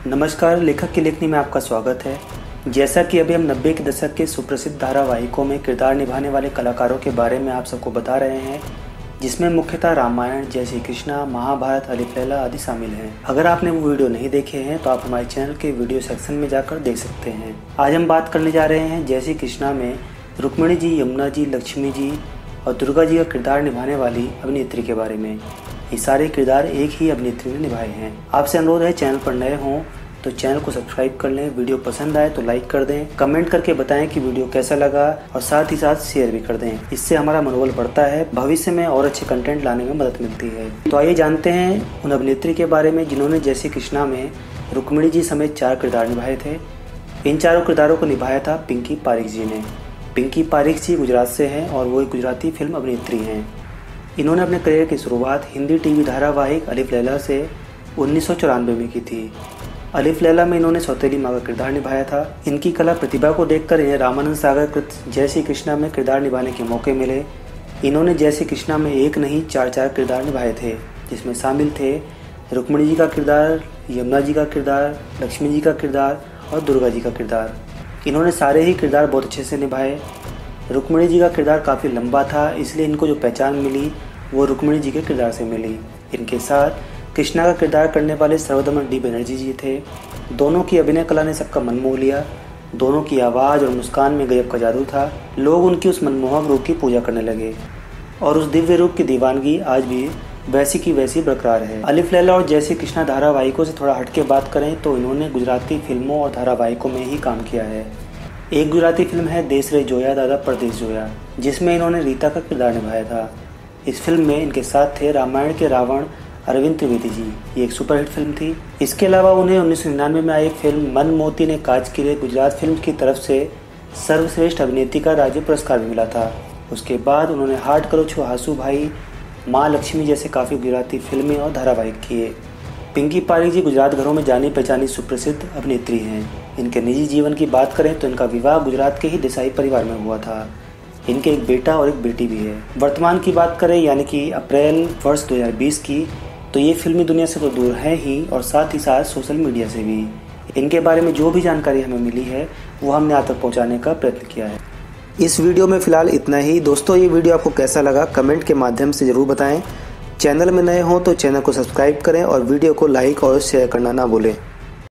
नमस्कार, लेखक की लेखनी में आपका स्वागत है। जैसा कि अभी हम 90 के दशक के सुप्रसिद्ध धारावाहिकों में किरदार निभाने वाले कलाकारों के बारे में आप सबको बता रहे हैं, जिसमें मुख्यतः रामायण, जय श्री कृष्णा, महाभारत, अलिफ लैला आदि शामिल हैं। अगर आपने वो वीडियो नहीं देखे हैं तो आप हमारे चैनल के वीडियो सेक्शन में जाकर देख सकते हैं। आज हम बात करने जा रहे हैं जय श्री कृष्णा में रुक्मिणी जी, यमुना जी, लक्ष्मी जी और दुर्गा जी का किरदार निभाने वाली अभिनेत्री के बारे में। ये सारे किरदार एक ही अभिनेत्री ने निभाए हैं। आपसे अनुरोध है, चैनल पर नए हों तो चैनल को सब्सक्राइब कर लें, वीडियो पसंद आए तो लाइक कर दें, कमेंट करके बताएं कि वीडियो कैसा लगा और साथ ही साथ शेयर भी कर दें। इससे हमारा मनोबल बढ़ता है, भविष्य में और अच्छे कंटेंट लाने में मदद मिलती है। तो आइए जानते हैं उन अभिनेत्री के बारे में जिन्होंने जय श्री कृष्णा में रुक्मिणी जी समेत 4 किरदार निभाए थे। इन चारों किरदारों को निभाया था पिंकी पारिक जी ने। पिंकी पारिक जी गुजरात से हैं और वो एक गुजराती फिल्म अभिनेत्री हैं। इन्होंने अपने करियर की शुरुआत हिंदी टीवी धारावाहिक अलिफ लैला से 1994 में की थी। अलिफ लैला में इन्होंने सौतेली माँ का किरदार निभाया था। इनकी कला प्रतिभा को देखकर इन्हें रामानंद सागर कृत जय श्री कृष्णा में किरदार निभाने के मौके मिले। इन्होंने जय श्री कृष्णा में एक नहीं 4 किरदार निभाए थे, जिसमें शामिल थे रुक्मिणी जी का किरदार, यमुना जी का किरदार, लक्ष्मी जी का किरदार और दुर्गा जी का किरदार। इन्होंने सारे ही किरदार बहुत अच्छे से निभाए। रुक्मिणी जी का किरदार काफ़ी लंबा था, इसलिए इनको जो पहचान मिली वो रुक्मिणी जी के किरदार से मिली। इनके साथ कृष्णा का किरदार करने वाले सर्वदमन डी बनर्जी जी थे। दोनों की अभिनय कला ने सबका मन मोह लिया। दोनों की आवाज़ और मुस्कान में गजब का जादू था। लोग उनकी उस मनमोहक रूप की पूजा करने लगे और उस दिव्य रूप की दीवानगी आज भी वैसी की वैसी बरकरार है। अलिफ लैला और जय श्री कृष्णा धारावाहिकों से थोड़ा हटके बात करें तो इन्होंने गुजराती फिल्मों और धारावाहिकों में ही काम किया है। एक गुजराती फिल्म है देश रे जोया दादा परदेश जोया, जिसमें इन्होंने रीता का किरदार निभाया था। इस फिल्म में इनके साथ थे रामायण के रावण अरविंद त्रिवेदी जी। ये एक सुपरहिट फिल्म थी। इसके अलावा उन्हें 1999 में आई एक फिल्म मन मोती ने काज के लिए गुजरात फिल्म की तरफ से सर्वश्रेष्ठ अभिनेत्री का राज्य पुरस्कार भी मिला था। उसके बाद उन्होंने हार्ट करो छो हासू भाई, माँ लक्ष्मी जैसे काफ़ी गुजराती फिल्में और धारावाहिक किए। पिंकी पारिक जी गुजरात घरों में जानी पहचानी सुप्रसिद्ध अभिनेत्री हैं। इनके निजी जीवन की बात करें तो इनका विवाह गुजरात के ही देसाई परिवार में हुआ था। इनके एक बेटा और एक बेटी भी है। वर्तमान की बात करें यानी कि अप्रैल वर्ष 2020 की, तो ये फिल्मी दुनिया से तो दूर है ही और साथ ही साथ सोशल मीडिया से भी। इनके बारे में जो भी जानकारी हमें मिली है वो हमने आप तक पहुँचाने का प्रयत्न किया है। इस वीडियो में फ़िलहाल इतना ही। दोस्तों, ये वीडियो आपको कैसा लगा कमेंट के माध्यम से ज़रूर बताएं। चैनल में नए हों तो चैनल को सब्सक्राइब करें और वीडियो को लाइक और शेयर करना ना भूलें।